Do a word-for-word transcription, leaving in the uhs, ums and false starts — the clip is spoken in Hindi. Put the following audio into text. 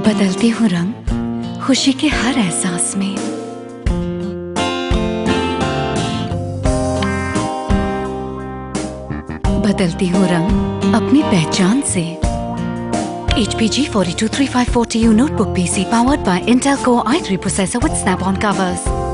बदलती हूँ रंग खुशी के हर एहसास में। बदलती हूँ रंग अपनी पहचान से। H P G four two three five four T U notebook P C powered by Intel Core i three processor with snap-on covers.